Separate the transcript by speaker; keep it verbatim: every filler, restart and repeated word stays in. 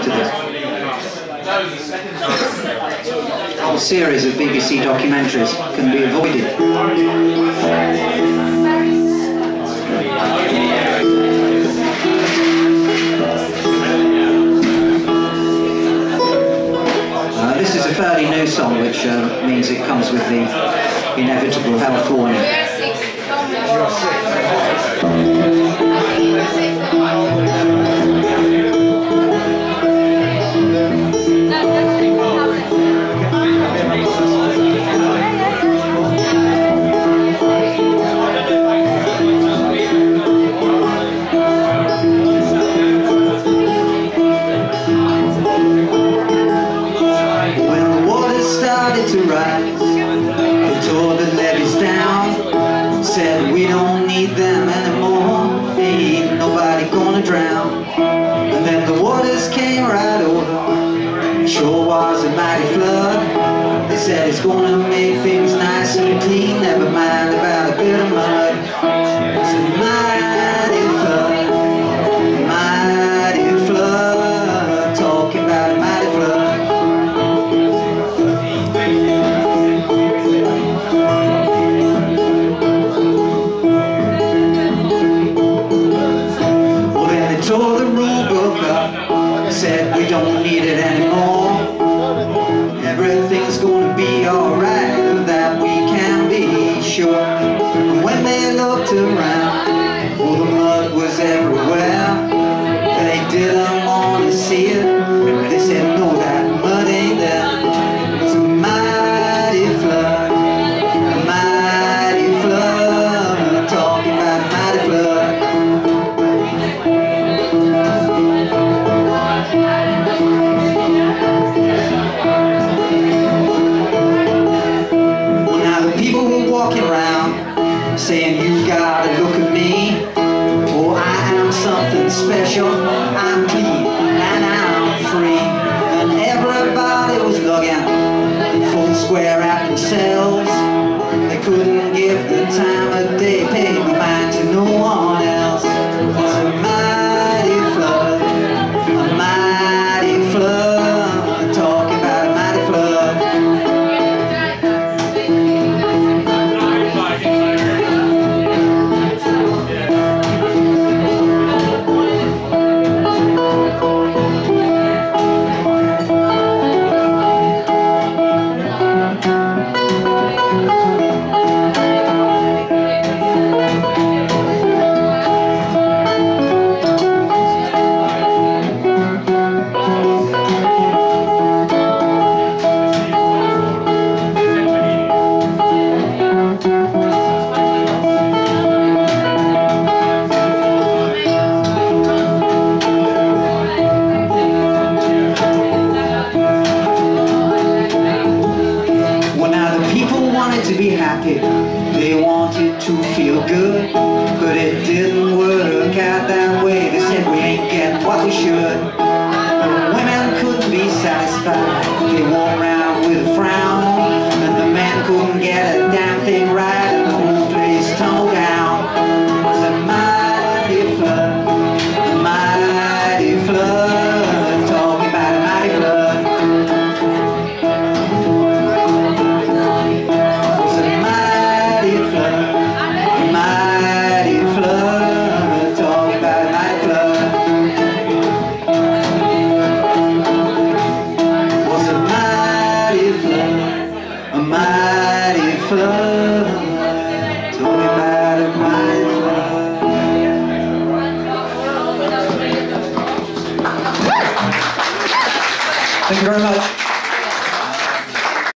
Speaker 1: to this. A whole series of B B C documentaries can be avoided. Uh, this is a fairly new song, which uh, means it comes with the inevitable health warning. To rise, they tore the levees down, said we don't need them anymore, ain't nobody gonna drown. And then the waters came right over, sure was a mighty flood. They said it's gonna make things nice and clean, never mind about a bit of mud. It's a mighty flood, mighty flood, talking about a mighty flood. Tore the rule book up, said we don't need it anymore. Everything's gonna be alright, of that we can be sure. And when they looked around, well, the mud was everywhere. They didn't want to see it, they said no, that mud ain't there. It's a mighty flood, a mighty flood, talking about a mighty flood. Walking around saying you gotta look at me, oh I am something special, I'm clean and I'm free. And everybody was looking full square at themselves, they couldn't give the time of day, pay no mind to no one else. It's a mighty flood, a mighty flood, talking about a mighty flood. To be happy, they wanted to feel good, but it didn't work out that way. They said we ain't getting what we should. The women couldn't be satisfied, they walked around with a frown, and the men couldn't get a damn thing right, and the whole place tumbled down. It was a mighty flood, a mighty flood, talking about a mighty flood. A mighty flood, told me about a mighty flood. Thank you very much.